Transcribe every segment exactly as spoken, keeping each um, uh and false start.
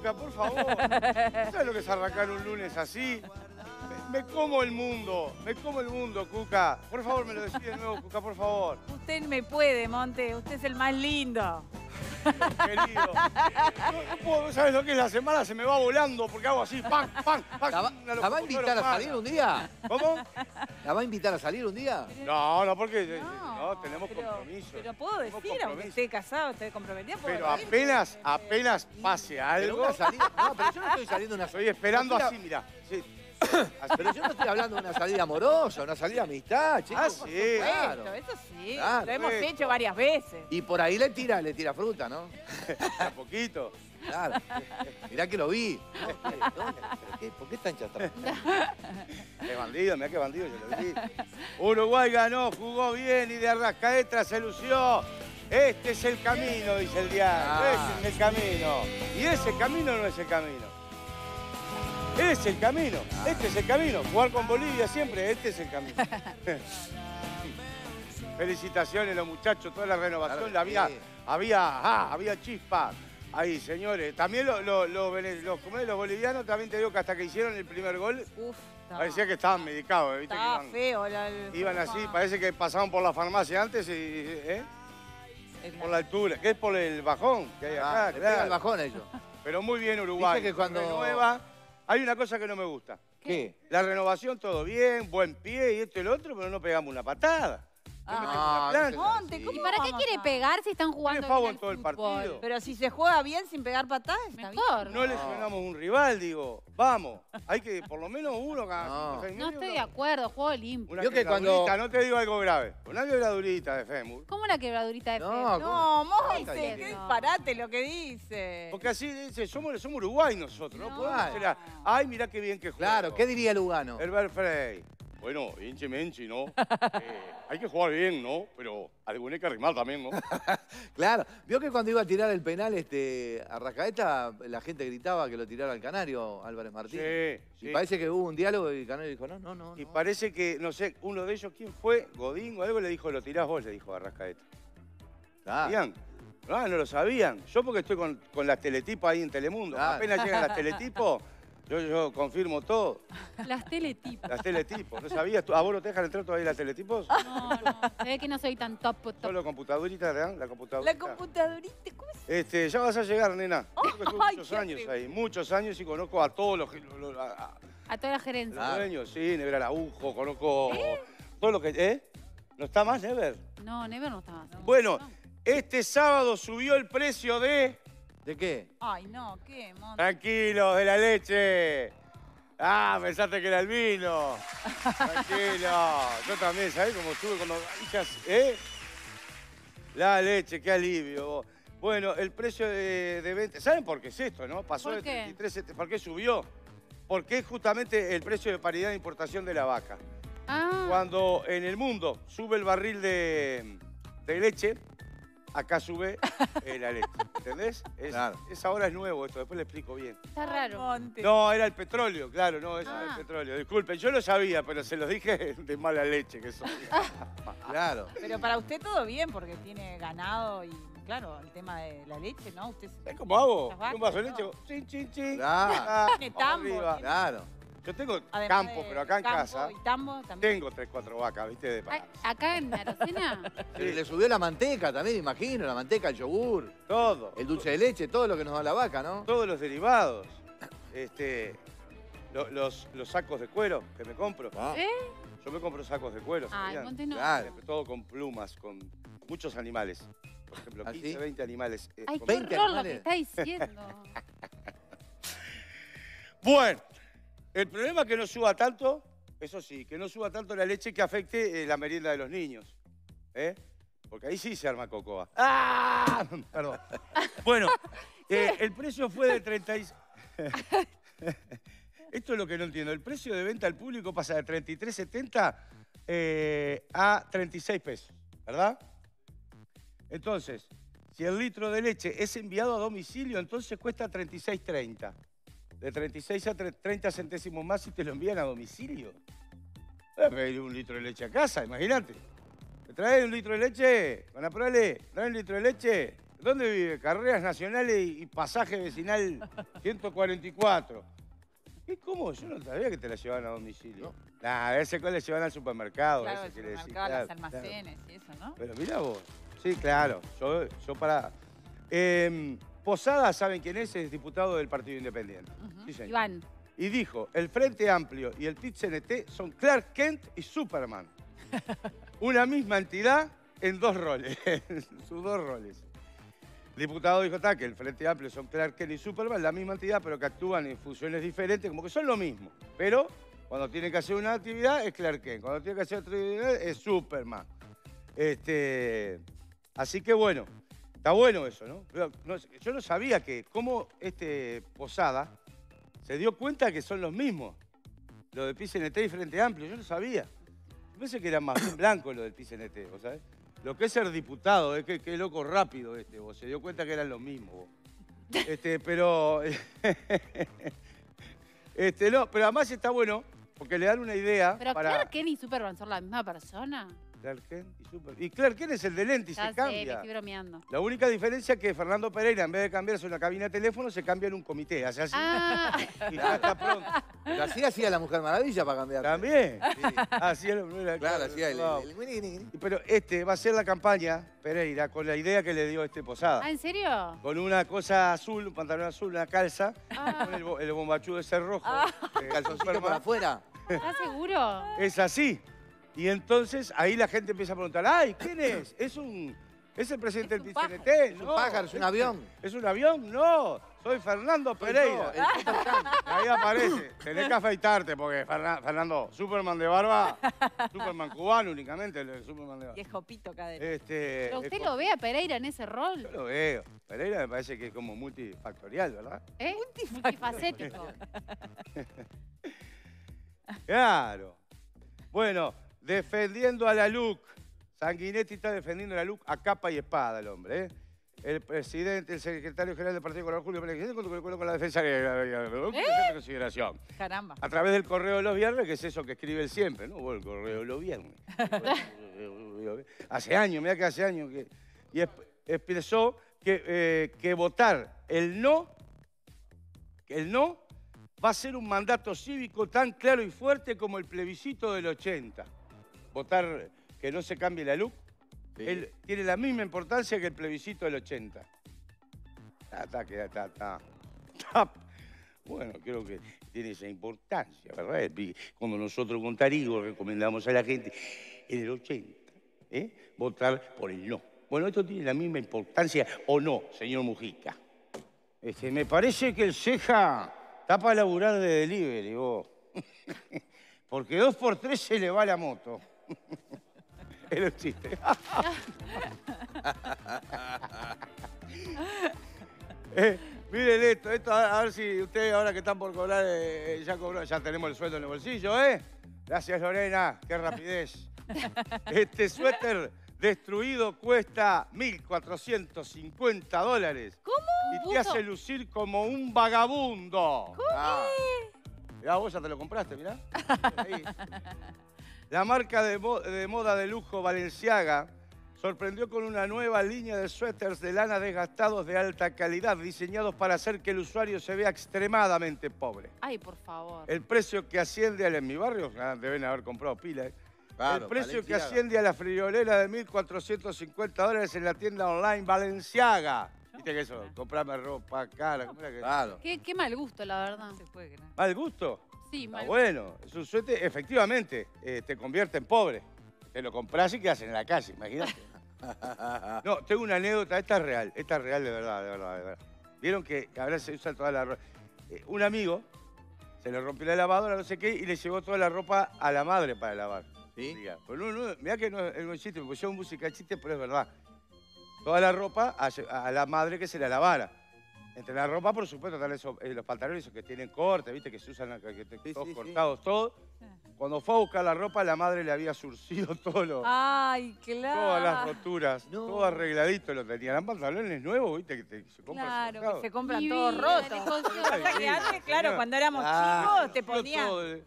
Cuca, por favor. ¿Sabes lo que es arrancar un lunes así? Me, me como el mundo, me como el mundo, Cuca. Por favor, me lo decís de nuevo, Cuca, por favor. Usted me puede, Monte. Usted es el más lindo. Querido. No, no puedo, ¿sabes lo que es? La semana se me va volando porque hago así, ¡pam, pam, pam! ¿La va, ¿la va a invitar a salir un día? ¿Cómo? ¿La va a invitar a salir un día? No, no, porque No, no, tenemos pero, compromiso. Pero puedo decir, aunque esté casado, esté comprometido, puedo Pero decir. apenas, apenas pase Pero algo, una salida... No, pero yo no estoy saliendo de una estoy esperando no, así, mira. Sí. Pero yo no estoy hablando de una salida amorosa, una salida de amistad, chicos. Ah, sí. Claro. Claro. Eso sí, Claro. lo hemos Eso. hecho varias veces. Y por ahí le tira, le tira fruta, ¿no? A poquito. Claro. Mirá que lo vi. No, ¿qué? ¿Dónde? ¿Pero qué? ¿Por qué está hinchado? Qué bandido, mirá qué bandido, yo lo vi. Uruguay ganó, jugó bien y de Arrascaeta se lució. Este es el camino, dice el diario. Ah. Este es el camino. Y ese camino no es el camino. Es el camino. Este es el camino. Jugar con Bolivia siempre, este es el camino. Felicitaciones los muchachos, toda la renovación. Claro, la había, sí. había, ah, había chispa. Ahí, señores. También lo- lo- lo vene- los, ¿cómo es? Los bolivianos, también te digo que hasta que hicieron el primer gol, Uf, estaba, parecía que estaban medicados. ¿Viste? Que estaba iban, feo. La, el- iban así, parece que pasaban por la farmacia antes y... ¿eh? el- Por la altura, que es por el bajón que hay acá, Ah, le pega el claro. bajón a ellos. Pero muy bien Uruguay. Dice que cuando- Renueva. Hay una cosa que no me gusta. ¿Qué? La renovación, todo bien, buen pie y esto y lo otro, pero no pegamos una patada. No Ah. metemos una No, plancha. no Monte, Sí. ¿cómo ¿Y para qué vamos quiere a- pegar si están jugando Tiene favor bien en todo el al fútbol? partido. Pero si se juega bien sin pegar patadas, está bien. Mejor. No lesionamos un rival, digo. Vamos. Hay que por lo menos uno cada No. cinco, seis No minutos. estoy de acuerdo, juego limpio. Una Yo que cuando- quebradurita, no te digo algo grave. Una quebradurita de fémur. ¿Cómo una quebradurita de No, fémur? No, Monte, está qué diciendo? disparate lo que dice. Porque así dice, somos, somos Uruguay nosotros. No, No. podemos ser a- ay, mirá qué bien que juega. Claro, ¿qué diría Lugano? Herbert Frey. Bueno, hinche menchi, ¿no? Eh, hay que jugar bien, ¿no? Pero alguna hay que arrimar también, ¿no? Claro. Vio que cuando iba a tirar el penal este, a Arrascaeta, la gente gritaba que lo tirara al Canario, Álvarez Martínez. Sí, Y sí. parece que hubo un diálogo y el Canario dijo, no, no, no. Y no. parece que, no sé, uno de ellos, ¿quién fue? Godín o algo, le dijo, lo tirás vos, le dijo a Arrascaeta. Claro. ¿Sabían? No, no lo sabían. Yo porque estoy con, con las teletipos ahí en Telemundo. Claro. Apenas llegan las teletipos, yo, yo confirmo todo. Las teletipos. Las teletipos. ¿No sabías? ¿A vos no te dejan entrar todavía las teletipos? No, no. Se ve que no soy tan top, top. Solo computadorita, ¿te dan? La computadorita. La computadorita, ¿cómo es? Este, ya vas a llegar, nena. Yo que estuve Ay, muchos qué años horrible. ahí, muchos años y conozco a todos los, los- a- a- A toda la gerencia. los Claro. dueños, sí, Never Araujo, conozco todo lo que... ¿Eh? ¿No está más Never? No, Never no estaba así. Bueno, No. este sábado subió el precio de... ¿De qué? Ay, no, ¿qué, Monte? Tranquilos, de la leche. Ah, pensaste que era el vino. Tranquilo. Yo también, ¿sabés cómo estuve cuando... hijas, ¿Eh? La leche, qué alivio. vos. Bueno, el precio de, de venta... ¿Saben por qué es esto, no? Pasó ¿Por de qué? treinta y tres... ¿Por qué subió? Porque es justamente el precio de paridad de importación de la vaca. Ah, Cuando en el mundo sube el barril de, de leche, acá sube eh, la leche. ¿Entendés? Es, Claro. es ahora es nuevo esto, después le explico bien. está Ay, raro. Monte. No, era el petróleo, claro, no, eso era Ah. el petróleo. Disculpen, yo lo sabía, pero se los dije de mala leche que soy. Claro. Pero para usted todo bien, porque tiene ganado y, claro, el tema de la leche, ¿no? Usted ¿Sabés cómo hago? Las vacas, Un vaso de no. leche, chin, chin, chin. Claro. Ah, Tiene vamos tambo, arriba. tiene- Claro. Yo tengo además campo, de pero acá en campo casa y tambo también. tengo tres, cuatro vacas, ¿viste? De Ay, para- acá en Arocena. Pero le subió la manteca también, imagino, la manteca, el yogur, Todo. el dulce de leche, todo lo que nos da la vaca, ¿no? Todos los derivados. Este, lo- los, los sacos de cuero que me compro. Ah, ¿Eh? Yo me compro sacos de cuero, Ay, ¿sabían? Monte no. Claro. Siempre, todo con plumas, con muchos animales. Por ejemplo, ¿Ah, quince, sí? veinte animales. eh, Ay, con- qué veinte horror lo que animales. está diciendo. Bueno, el problema es que no suba tanto, eso sí, que no suba tanto la leche que afecte eh, la merienda de los niños. ¿Eh? Porque ahí sí se arma cocoa. ¡Ah! Perdón. Bueno, eh, el precio fue de treinta y... Esto es lo que no entiendo. El precio de venta al público pasa de treinta y tres setenta eh, a treinta y seis pesos, ¿verdad? Entonces, si el litro de leche es enviado a domicilio, entonces cuesta treinta y seis treinta. De treinta y seis a treinta centésimos más si te lo envían a domicilio. Voy a pedir un litro de leche a casa, imagínate. ¿Me traes un litro de leche? Con la prole, trae un litro de leche. ¿Dónde vive? Carreras Nacionales y Pasaje Vecinal ciento cuarenta y cuatro. ¿Y cómo? Yo no sabía que te la llevaban a domicilio. No. Nah, a ese cual le llevan al supermercado. Claro, eso el quiere decir, supermercado, claro, los claro. almacenes y eso, ¿no? Pero mirá vos. Sí, claro. Yo, yo para... Eh, Posada, ¿saben quién es? Es diputado del Partido Independiente. Ujú. Sí, señor. Iván. Y dijo, el Frente Amplio y el P I T C N T son Clark Kent y Superman. Una misma entidad en dos roles, sus dos roles. El diputado dijo ta, que el Frente Amplio son Clark Kent y Superman, la misma entidad, pero que actúan en funciones diferentes, como que son lo mismo. Pero cuando tienen que hacer una actividad es Clark Kent, cuando tienen que hacer otra actividad es Superman. Este, así que bueno, está bueno eso, ¿no? Pero no- yo no sabía que cómo este Posada se dio cuenta que son los mismos, lo del P C N T y Frente Amplio, yo no sabía. Yo pensé que era más bien blanco lo del P C N T, ¿vos sabés? Lo que es ser diputado, es que qué loco rápido este, vos. Se dio cuenta que eran los mismos, vos. Este, pero... este, no, pero además está bueno, porque le dan una idea Pero para... Clark Kent y Superman son la misma persona. Clark Kent y Superman. Y Clark Kent es el de lente y Ya se sé, me cambia. estoy bromeando. La única diferencia es que Fernando Pereira, en vez de cambiarse una cabina de teléfono, se cambia en un comité. Hace así Ah, y ya está pronto. Pero así hacía la Mujer Maravilla para cambiar. ¿También? Sí. Así es. Mira, Claro, hacía el... wow. el- el- el- el- Pero este va a ser la campaña, Pereira, con la idea que le dio este Posada. ¿ah, ¿en serio? Con una cosa azul, un pantalón azul, una calza, Ah. con el, bo- el bombachudo ese rojo. eh, Calzoncito Superman. por afuera. ¿Estás seguro? Es así. Y entonces ahí la gente empieza a preguntar, ay, ¿quién es? ¿Es un... ¿Es el presidente Es del un P C N T? Es un pájaro, es un avión. ¿Es un avión? No, soy Fernando Soy Pereira. yo, el Superman. Ahí aparece. Tenés que afeitarte porque Ferna- Fernando, Superman de barba, Superman cubano únicamente, el Superman de barba. Y es Jopito cadena. Este, ¿Pero es usted como- lo ve a Pereira en ese rol? Yo lo veo. Pereira me parece que es como multifactorial, ¿verdad? ¿Eh? Multifacético. Claro. Bueno, defendiendo a la L U C. Sanguinetti está defendiendo a la L U C a capa y espada, el hombre, ¿eh? El presidente, el secretario general del Partido Colorado, Julio Pérez, con, con la defensa de de consideración. Caramba. A través del correo de los viernes, que es eso que escribe él siempre, ¿no? Bueno, el correo de los viernes. Hace años, mira que hace años que... Y exp- expresó que, eh, que votar el no, que el no va a ser un mandato cívico tan claro y fuerte como el plebiscito del ochenta. Votar que no se cambie la L U C, Sí. él tiene la misma importancia que el plebiscito del ochenta. Ta, ta, que ta, ta, ta. Bueno, creo que tiene esa importancia, ¿verdad? Y cuando nosotros con Tarigo recomendamos a la gente en el ochenta, ¿eh? votar por el no. Bueno, esto tiene la misma importancia o no, señor Mujica. Este, me parece que el Ceja está para laburar de delivery, vos. Porque dos por tres se le va la moto. Era un chiste. eh, miren esto, esto a, a ver si ustedes ahora que están por cobrar, eh, ya cobró, ya tenemos el sueldo en el bolsillo, ¿eh? Gracias, Lorena, qué rapidez. Este suéter destruido cuesta mil cuatrocientos cincuenta dólares. ¿Cómo? Y te Puto. hace lucir como un vagabundo. Ah, Mirá, vos ya te lo compraste, mirá. Ahí. La marca de, mo- de moda de lujo Balenciaga sorprendió con una nueva línea de suéteres de lana desgastados de alta calidad, diseñados para hacer que el usuario se vea extremadamente pobre. Ay, por favor. El precio que asciende al, en mi barrio, ah, deben haber comprado pila, ¿eh? claro, El precio que Balenciaga. asciende a la friolera de mil cuatrocientos cincuenta dólares en la tienda online Balenciaga. Viste que eso, comprarme ropa cara. ¿Cómo era que- Claro. Qué, qué mal gusto, la verdad. No se puede creer. ¿Mal gusto? Sí, Está mal bueno. Es un suéter, efectivamente, eh, te convierte en pobre. Te lo compras y quedas en la calle, imagínate. No, tengo una anécdota, esta es real, esta es real de verdad, de verdad, de verdad. Vieron que ahora se usa toda la ropa. Eh, un amigo se le rompió la lavadora, no sé qué, y le llevó toda la ropa a la madre para lavar. ¿Sí? Diga, pero no, no, mirá que no, no es chiste, me pusieron música de chiste, pero es verdad. Toda la ropa a, lle- a la madre que se la lavara. Entre la ropa, por supuesto, están esos, eh, los pantalones esos que tienen corte, ¿viste? Que se usan, que, que- Sí, todos sí, sí. cortados, todo. Cuando fue a buscar la ropa, la madre le había surcido todo lo, Ay, claro. todas las roturas, No. todo arregladito lo tenía. Eran pantalones nuevos, ¿viste? Que te- se compran Claro, surcados. que se compran Mi todos vida, rotos. le consigo- Pasa que Sí, antes, claro, señor. cuando éramos Ah, chicos, te Surció ponían. todo, eh.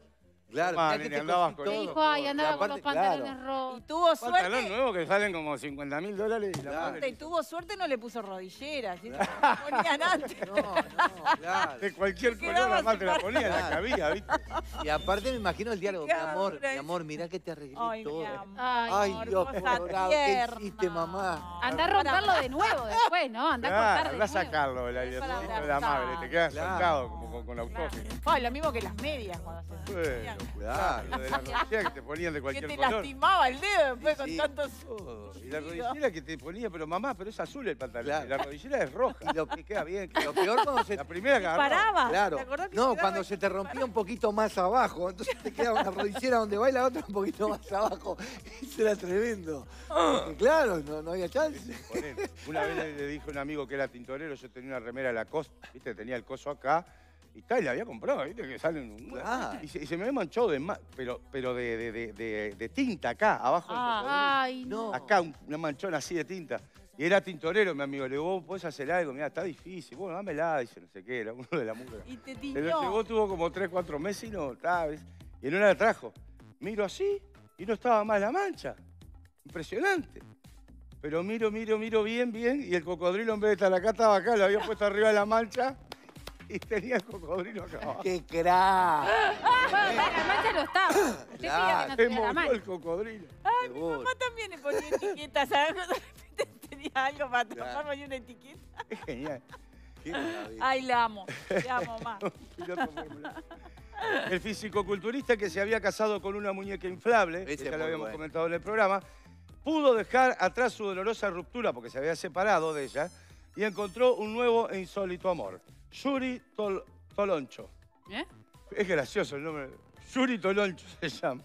Claro, Tomá, mirá que nene, te andabas cosí con Te todo. dijo, ay, Y andaba con aparte, los pantalones claro. Y rojos. tuvo pantalón suerte. nuevo que salen como cincuenta mil dólares y la Claro. madre. Y tuvo suerte, no le puso rodilleras. ¿sí? Ponían antes. No, no, claro. De cualquier color, Quedaba además te la separado. ponía en la Claro. cabía, ¿viste? Y aparte me imagino el diálogo, mi Qué amor, hambre. mi amor, mirá que te arreglé Ay, todo. mi amor. Ay, Ay, amor, Dios, cosa colorado, ¿qué tierna. hiciste, mamá? Andá a romperlo de nuevo después, ¿no? Andá a Claro, cortar de andá a nuevo. sacarlo el aire Para de la abrazar. madre, te quedas Claro. sentado como con, con Claro. autógeno. Ay, lo mismo que las medias cuando se Bueno, Cuidado. lo de la rodillera que te ponían de que cualquier te color. lastimaba el dedo después Sí. con tantos... Oh, y la rodillera que te ponía, pero mamá, pero es azul el pantalón. Claro. Y la rodillera es roja. Y lo- Y queda bien. queda- Lo peor cuando se... La primera que agarró. Paraba. Claro. ¿Te acordás que No, se cuando daba se te rompía un poquito más abajo, entonces te quedaba una rodillera donde va y la otra un poquito más abajo. Eso era tremendo. Porque, claro, no, no había chance. Ponele. Una vez le, le dije a un amigo que era tintorero, yo tenía una remera de la costa, ¿viste? Tenía el coso acá. Y tal, y la había comprado, ¿viste? Que salen un... Ah. Y, se, y se me había manchado de ma- pero, pero de, de, de, de- de tinta acá, abajo del cocodrilo. Ay, No. no. Acá, un- una manchona así de tinta. Y era tintorero, mi amigo. Le digo, ¿vos podés hacer algo? Mirá, está difícil. Bueno, dámela, dice, no sé qué, era uno de la música. Y te Se tiñó. lo llevó, tuvo como tres, cuatro meses y no, estaba, ¿ves? Y en una la trajo. Miro así y no estaba más la mancha. Impresionante. Pero miro, miro, miro bien, bien, y el cocodrilo en vez de estar acá, estaba acá, lo había puesto arriba de la mancha y tenía el cocodrilo acá abajo. ¡Qué crack! Bueno, la mancha no estaba. Usted quería que no Se tenía la movió mancha. el cocodrilo. Ay, mi mamá también le ponía etiquetas. ¿Sabes? De repente tenía algo para Claro. tapar, ponía una etiqueta. Es genial. Qué maravilla. Ay, la amo. La amo más. Piloto Fórmula uno. El fisicoculturista que se había casado con una muñeca inflable, Ese que ya es lo muy habíamos bueno. comentado en el programa, pudo dejar atrás su dolorosa ruptura porque se había separado de ella y encontró un nuevo e insólito amor. Yuri Tol- Toloncho. ¿Eh? Es gracioso el nombre. Yuri Toloncho se llama.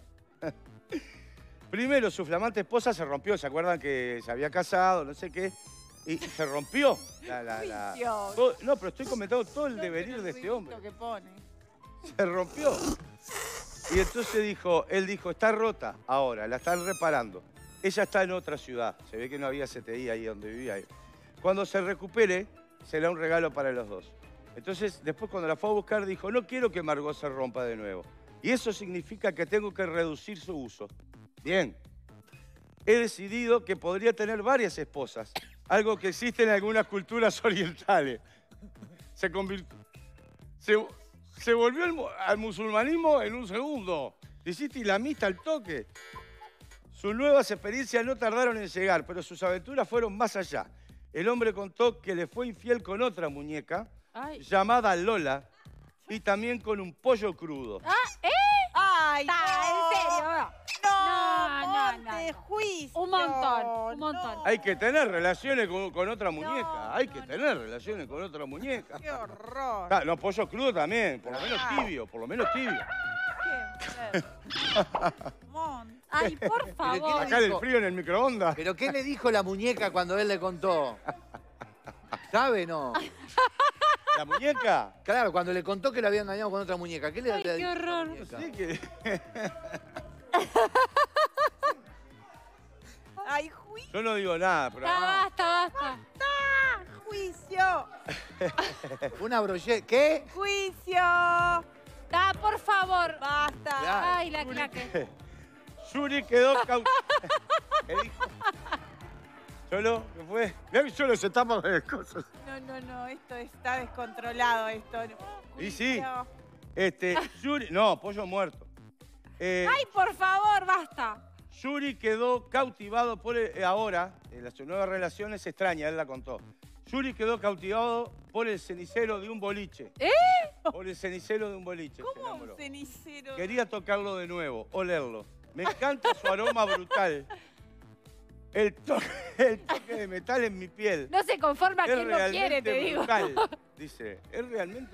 Primero, su flamante esposa se rompió. ¿Se acuerdan que se había casado, no sé qué? Y se rompió. La, la, la- Juicio. todo- no, pero estoy comentando todo el devenir de este hombre. Que pone. Se rompió. Y entonces dijo, él dijo, está rota ahora, la están reparando. Ella está en otra ciudad. Se ve que no había C T I ahí donde vivía. Cuando se recupere, será un regalo para los dos. Entonces, después cuando la fue a buscar, dijo, no quiero que Margot se rompa de nuevo. Y eso significa que tengo que reducir su uso. Bien. He decidido que podría tener varias esposas, algo que existe en algunas culturas orientales. Se convirtió... Se, se volvió al, mu- al musulmanismo en un segundo. Te hiciste islamista al toque. Sus nuevas experiencias no tardaron en llegar, pero sus aventuras fueron más allá. El hombre contó que le fue infiel con otra muñeca, Ay. llamada Lola, y también con un pollo crudo. Ay, Ta, no. ¿en serio? No, No, no, no, monte, no. juicio. Un montón, un montón. No. Hay que tener relaciones con, con otra muñeca. No, Hay no, que no. tener relaciones con otra muñeca. Qué horror. Ah, no, pollo crudo también, por lo menos Ah. tibio, por lo menos tibio. Qué Mon. Ay, por favor. Sacar el frío en el microondas. ¿Pero qué le dijo la muñeca cuando él le contó? ¿Sabe, no? ¿La muñeca? Claro, cuando le contó que lo había engañado con otra muñeca. ¿Qué le Ay, le qué dijo la horror. muñeca? Sí que... Ay, juicio. Yo no digo nada, pero... Ah, basta, basta. Juicio. Una brocheta. ¿Qué? Juicio. Ah, por favor. Basta. Claro. Ay, la claque. Yuri quedó cau... ¿Qué dijo? ¿Solo? ¿Qué fue? Mirá que solo se tapa con el coso. No, no, no, esto está descontrolado, esto. Y sí. Juicio. Este, Yuri... No, pollo muerto. Eh, Ay, por favor, basta. Yuri quedó cautivado por el, eh, ahora, en su nueva relación es extraña, él la contó. Yuri quedó cautivado por el cenicero de un boliche. ¿Eh? Por el cenicero de un boliche, se ¿Cómo enamoró. un cenicero? Quería tocarlo de nuevo, olerlo. Me encanta su aroma brutal. El toque, el toque de metal en mi piel. No se conforma Es quien no quiere, te digo. brutal, dice. Es realmente...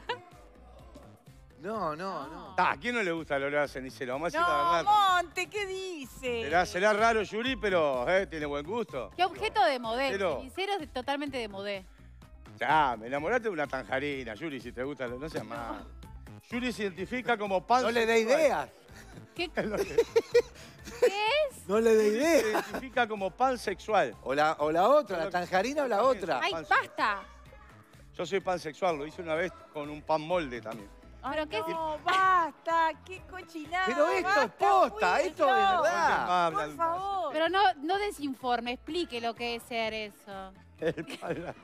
No, no, no. Ah, ¿a quién no le gusta el olor a cenicero? Vamos a decir la No, verdad. Monte, ¿qué dice? Será, será raro, Yuri, pero eh, tiene buen gusto. ¿Qué objeto de modé? Pero- Sinceros, de- totalmente de modé. Ya, me enamoraste de una tanjarina, Yuri, si te gusta, no seas más. Yuri se identifica como pan No le dé sexual. ideas. ¿Qué, Es lo que- qué es? No le dé Se ideas. identifica como pan sexual. O la, o la otra, la tanjarina o la otra. Ay, Pan- basta. Yo soy pansexual, lo hice una vez con un pan molde también. Pero qué No, basta, qué cochinada. Pero esto es basta, posta, esto es Wilson. verdad. Por favor. Pero no, no desinforme, explique lo que es ser eso. El pala-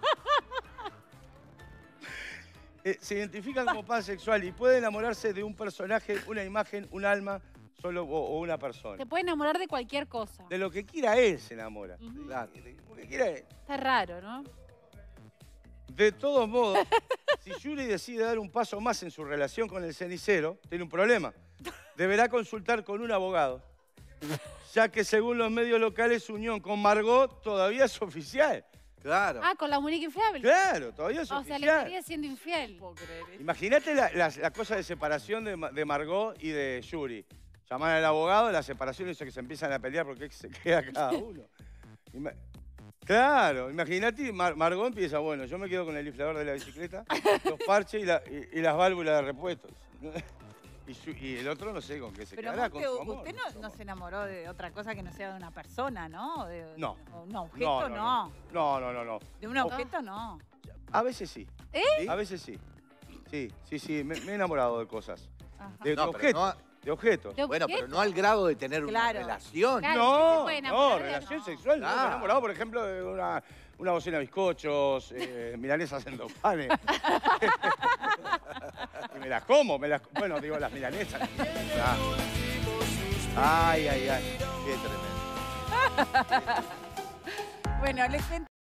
Eh, se identifican como pansexual y puede enamorarse de un personaje, una imagen, un alma solo, o, o una persona. Se puede enamorar de cualquier cosa. De lo que quiera él se enamora. Ujú. Claro, de lo que quiera él. Está raro, ¿no? De todos modos, si Yuri decide dar un paso más en su relación con el cenicero, tiene un problema. Deberá consultar con un abogado, ya que según los medios locales su unión con Margot todavía es oficial. Claro. Ah, con la muñeca inflable. Claro, todavía es O sea, le oficial. estaría siendo infiel. No puedo creer esto. Imagínate la, la- la cosa de separación de, Ma- de Margot y de Yuri. Llaman al abogado, la separación hizo que se empiezan a pelear porque se queda cada uno. Ima- claro, imagínate, Mar- Margot empieza, bueno, yo me quedo con el inflador de la bicicleta, los parches y, la- y- y las válvulas de repuestos. Y, Yu- y el otro no sé con qué se Pero quedará, usted, con su amor. usted no, no se enamoró de otra cosa que no sea de una persona, ¿no? De, No. o un objeto, no. No, no, no, no. De un objeto, no. A veces sí. ¿Sí? A veces sí. Sí, sí, sí, me, me he enamorado de cosas. Ajá. De, de No, pero objetos. no- De objetos. ¿De Bueno, pero objeto? no al grado de tener Claro. una relación. Claro. No, se puede no, enamorar de- relación no. sexual. No, me he Claro. enamorado, por ejemplo, de una, una docena de bizcochos, eh, milanesas en dos panes. Y me las como, me las, bueno, digo, las milanesas. Ah. Ay, ay, ay. Qué tremendo. Bueno, les cuento.